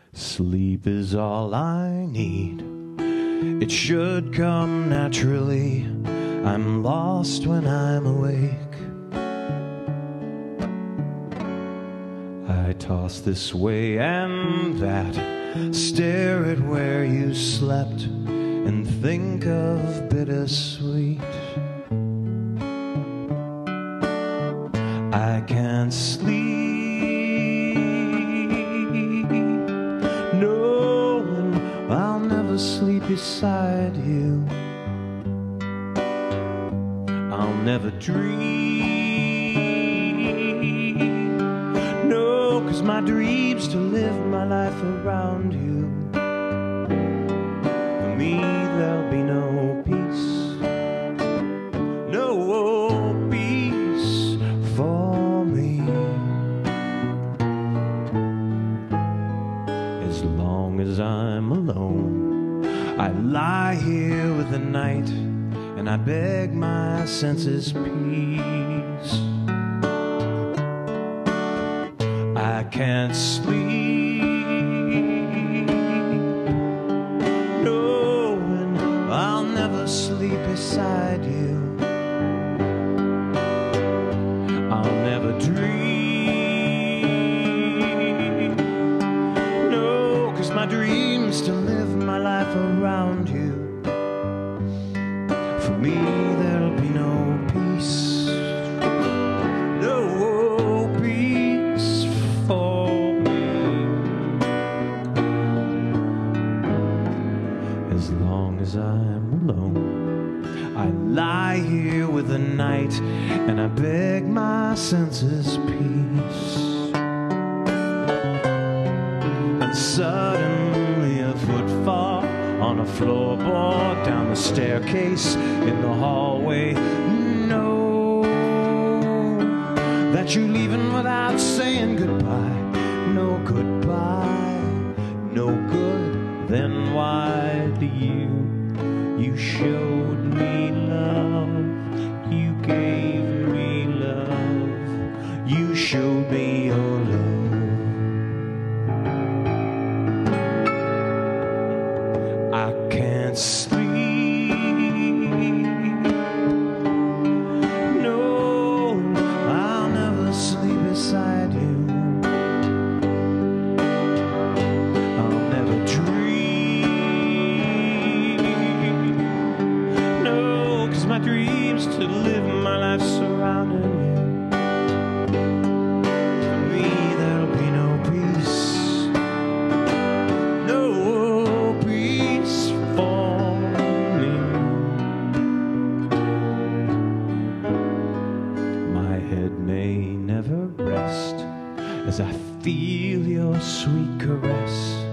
Sleep is all I need. It should come naturally. I'm lost when I'm awake. I toss this way and that, stare at where you slept, and think of bittersweet. I can't sleep, knowing I'll never sleep beside you. I'll never dream, no, 'cause my dream's to live my life around you. For me there'll be no peace, no peace for me, as long as I'm alone. I lie here with the night and I beg my senses peace. I can't sleep, knowing I'll never sleep beside you. I'll never dream, no, 'cause my dream's to live my life around you. For me there'll be no peace, no peace for me, as long as I'm alone. I lie here with the night and I beg my senses peace. And suddenly a footfall on a floorboard, down the staircase, in the hallway. Know that you're leaving without saying goodbye. No goodbye, no good. Then why do you showed me love, you gave me love, you showed me your love. I can't sleep, no, I'll never sleep beside you. I'll never dream, no, 'cause my dream's to live my life surrounding you. For me there'll be no peace, no peace for me. My head may never rest as I feel your sweet caress.